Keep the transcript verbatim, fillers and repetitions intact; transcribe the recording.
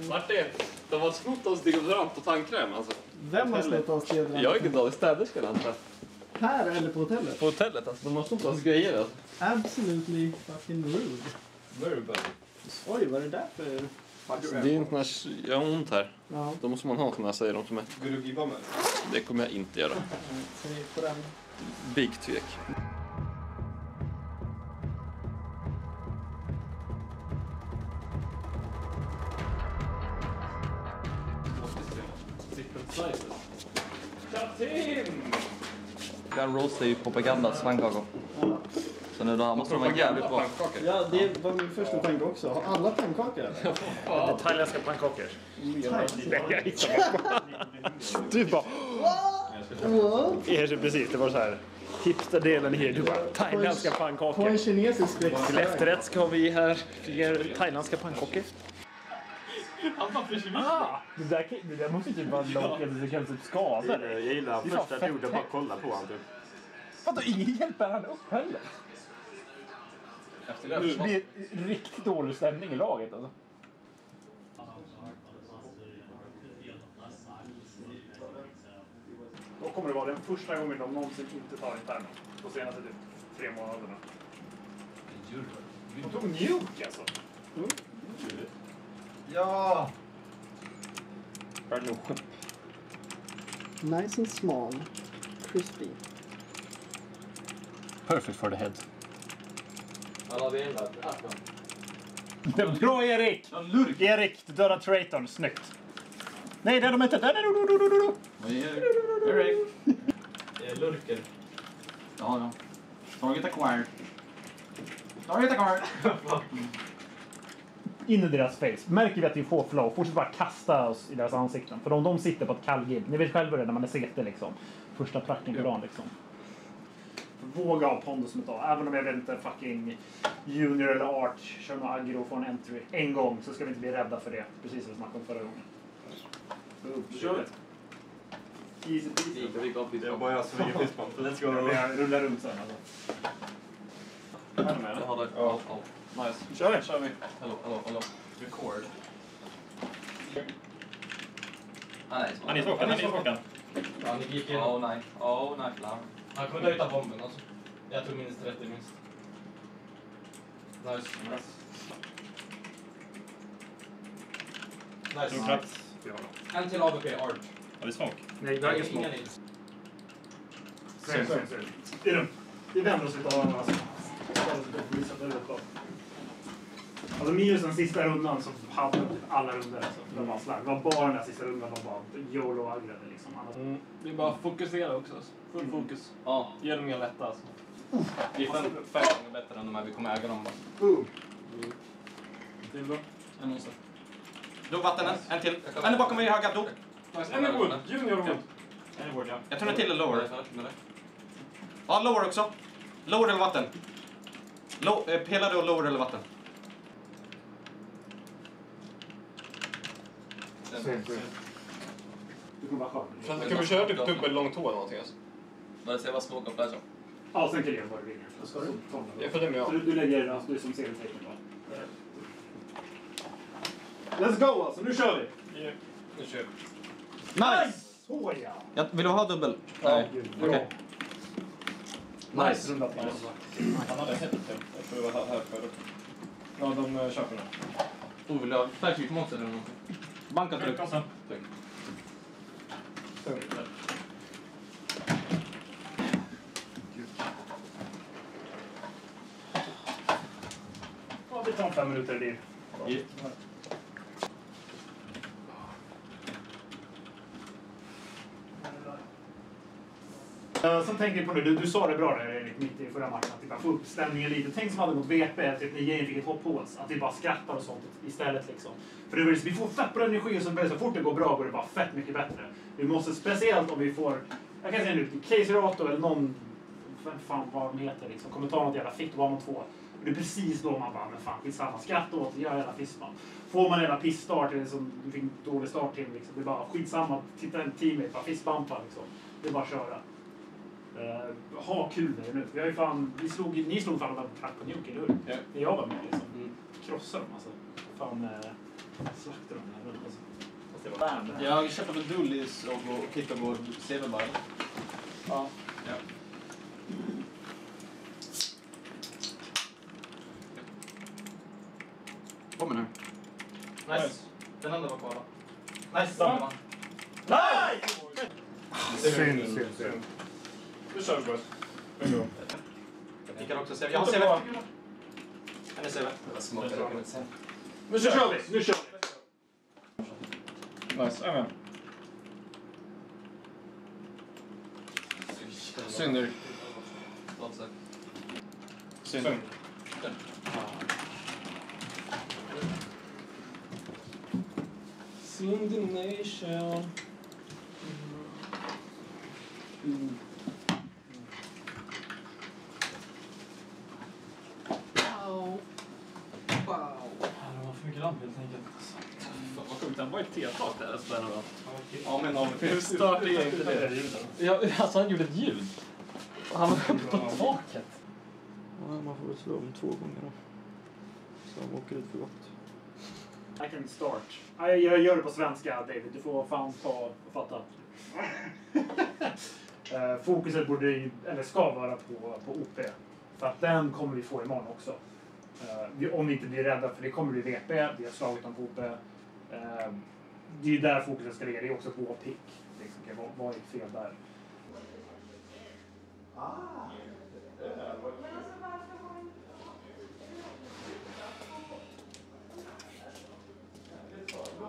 Vart är? De har snott oss deodorant och tandkräm alltså. Vem har snott oss deodorant? Jag är inte dålig städerska antar. Här eller på hotellet? På hotellet alltså. De har snott oss grejer alltså. Absolutely fucking rude. Very Oj, vad är det där för... Alltså, det är inte när jag har ont här. Ja. Då måste man ha såna här, säger de som är. Vill du gibba med? Det kommer jag inte göra. Säg på den. Big tvek. Gun Roast är ju propagandas pannkakor. Ja. Så nu då måste de vara jävligt bra. Ja, det var min första tanke också. Har alla pannkakor? Ja. Thailändska pannkakor. Du bara... What? Ja, precis. Det var så här. Tipsdelen här. Du bara, thailändska På pannkakor. en kinesisk Till restaurang. efterrätt ska vi här fler thailändska pannkakor. Ah, det, där, det där måste typ vara långt eller det kan typ skada dig. Jag gillar första att jag gjorde bara kolla på honom typ. Vadå, ingen hjälper han upp heller? Efter Det blir riktigt dålig stämning i laget alltså. Då kommer det vara den första gången de någonsin inte tar interna. På senaste typ tre månaderna. De tog Nuke alltså. Mm. Ja! Nice and small. Crispy. Perfect for the head. Alla vi ändrat. Bra Erik! Lurk. Erik, du dödar Traitorn. Snyggt. Nej, det är de inte. Där är du. Erik. Det är lurker. Ja, ja. Target acquired. Target acquired. In i deras face. Märker vi att vi får flow, fortsätt bara kasta oss i deras ansikten. För om de sitter på ett kallgib, ni vet själva det när man är sete liksom. Första prakten på dagen liksom. Våga ha pondus mot dem. Även om jag vet inte fucking Junior eller Art kör någon aggro från entry en gång så ska vi inte bli rädda för det. Precis som vi snackade om förra gången. Kör. Easy peasy. Det är bara jag som ligger fistbump. Let's go. Jag rullar runt sen alltså. Är du med? Jag har det. Ja. Nice. Kör vi. Kör vi. Hallå, hallå, hallå. Record. Ah, nej, Han är tråkig, han är tråkig. Ja, ni gick in. Oh, nej. Oh, nej, klar. Han kommer dö utan bomben alltså. Jag tog minst trettio minst. Nice. Nice. Nice. En till A B P, Art. Har vi smoke? Nej, det är ingen smoke. Ingen Sen, sen, sen. Det är lugnt. Vi vänder oss lite av varandra. Alltså minus den sista rundan så hade typ alla runder alltså. Det var slag. Det var bara den där sista rundan var bara YOLO-aggrade liksom. Mm. Det är bara att fokusera också. Alltså. Full fokus. Ja. Ge dem inga lätta alltså. Vi är fem, fem gånger bättre än de här. Vi kommer äga dem bara. Boom. Det är bra. En monster. Dog vatten, en till. En är bakom mig i höga, dog. En är wood. Junior wood. En är vård, ja. Jag tror en till är lower. Ja, lower också. Lower eller vatten. Low, eh, pelare och lower eller vatten. Du kommer vara skön. Kan vi köra typ dubbel lång tå eller någonting alltså? Bara se vad smoke och flash har. Ja, sen kan jag bara vinna. Då ska du ta den. Jag följer med. Så du, du lägger alltså, du som ser tecken då. Let's go alltså, nu kör vi! Yeah. Nu kör vi. Nice! Så ja! Ja, vill du ha dubbel? Nej. Okej. Okej. Nice. Runda på. Han hade sett det. Jag tror det var här förut. Ja, de uh, köper nu. Oh, vill du ha färgklick monster eller någonting? Banka tryck. Tack. Ja, vi tar fem minuter i det. Yeah. Uh, sen tänker jag på det, du, du sa det bra där Erik, mitt i förra matchen, att typ, få upp stämningen lite. Tänk som hade mot V P, typ, när Jane fick ett hopp på oss, att vi bara skrattar och sånt istället liksom. För det var, vi får fett bra energi och så, börjar, så fort det går bra går det bara fett mycket bättre. Vi måste, speciellt om vi får, jag kan säga nu, Casey Rato eller någon, vem fan vad de heter liksom, kommer ta något jävla fitt och vara mot två. Och det är precis då man bara, men fan skitsamma, skratta åt det, gör jävla fistman. Får man en jävla pissstart, eller som du fick en dålig start till liksom, det är bara skitsamma, titta en teammate, bara fistbumpa liksom. Det är bara att köra. Uh, ha kul med det nu. Vi har ju fan, vi slog, ni slog fan en track på Nuke, eller hur? Ja. Det jag var med liksom. Mm. Krossade dem alltså. Fan, uh, Slaktar de här runt alltså. Fast det var värn. Jag köper väl Dullis och går och tittar på C V bara. Ja. Ja. Kom nu. Nice. Den andra var kvar då. Nice. Ja. Nej! Synd, synd, synd. Nu kör vi boys. Bingo. Jag kan också se. Jag har C V. Han är C V. Det var smart. Nu Nu kör vi! Nu kör vi! Nice, amen. Synd Erik. Synd. Synd. Synd nation. Mm. Wow. Wow. Det var för mycket lamp helt enkelt. Fan vad sjukt, han var ett T-tak där spännande. Ja men om Hur stört är inte det? Ja, alltså han gjorde ett ljud. Han var uppe på taket. Ja, man får väl slå om två gånger då. Så de åker ut för gott. I can start. Ja, jag gör det på svenska, David. Du får fan ta och fatta. uh, fokuset borde, eller ska vara på, på O P. För att den kommer vi få imorgon också. Uh, vi, om vi inte blir rädda, för det kommer bli V P. Vi har slagit om på O P. Uh, det är där fokuset ska ligga. Det är också vår pick. Liksom, okay, vad, vad är fel där? Ah.